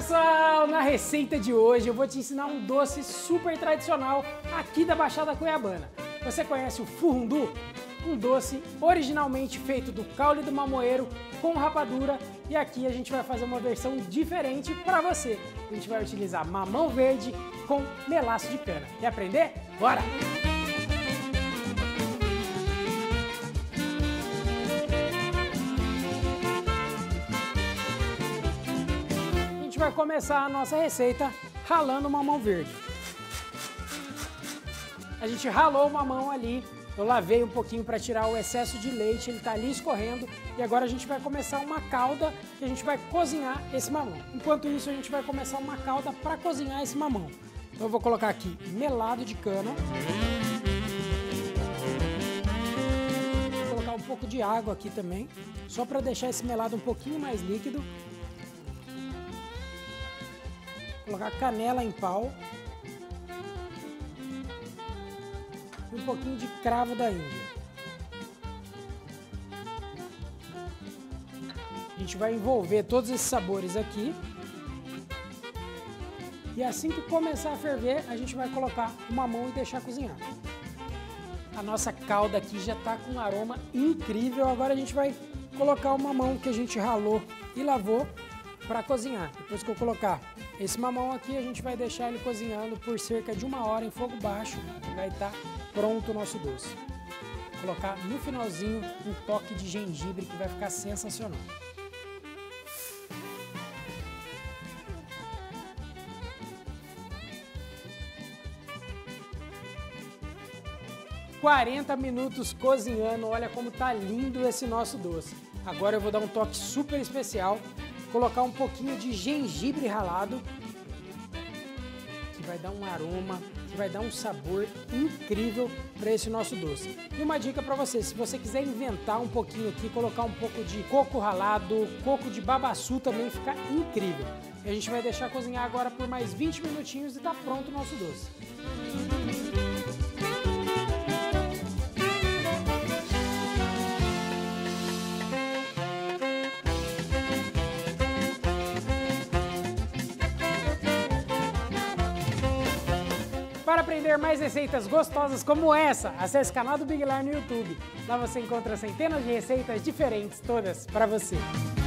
pessoal, na receita de hoje eu vou te ensinar um doce super tradicional aqui da Baixada Cuiabana. Você conhece o furundu? Um doce originalmente feito do caule do mamoeiro com rapadura, e aqui a gente vai fazer uma versão diferente para você. A gente vai utilizar mamão verde com melaço de cana. Quer aprender? Bora! Vai começar a nossa receita ralando o mamão verde. A gente ralou o mamão ali, eu lavei um pouquinho para tirar o excesso de leite, ele está ali escorrendo, e agora a gente vai começar uma calda que a gente vai cozinhar esse mamão. Enquanto isso, a gente vai começar uma calda para cozinhar esse mamão. Então eu vou colocar aqui melado de cana. Vou colocar um pouco de água aqui também, só para deixar esse melado um pouquinho mais líquido. Colocar canela em pau e um pouquinho de cravo da Índia. A gente vai envolver todos esses sabores aqui e assim que começar a ferver, a gente vai colocar o mamão e deixar cozinhar. A nossa calda aqui já está com um aroma incrível. Agora a gente vai colocar o mamão que a gente ralou e lavou para cozinhar. Depois que eu colocar esse mamão aqui, a gente vai deixar ele cozinhando por cerca de 1 hora em fogo baixo e vai estar pronto o nosso doce. Vou colocar no finalzinho um toque de gengibre que vai ficar sensacional. "40 minutos cozinhando, olha como tá lindo esse nosso doce. Agora eu vou dar um toque super especial. Colocar um pouquinho de gengibre ralado, que vai dar um aroma, que vai dar um sabor incrível para esse nosso doce. E uma dica para você, se você quiser inventar um pouquinho aqui, colocar um pouco de coco ralado, coco de babaçu também fica incrível. E a gente vai deixar cozinhar agora por mais 20 minutinhos e tá pronto o nosso doce. Para aprender mais receitas gostosas como essa, acesse o canal do Big Lar no YouTube. Lá você encontra centenas de receitas diferentes, todas para você.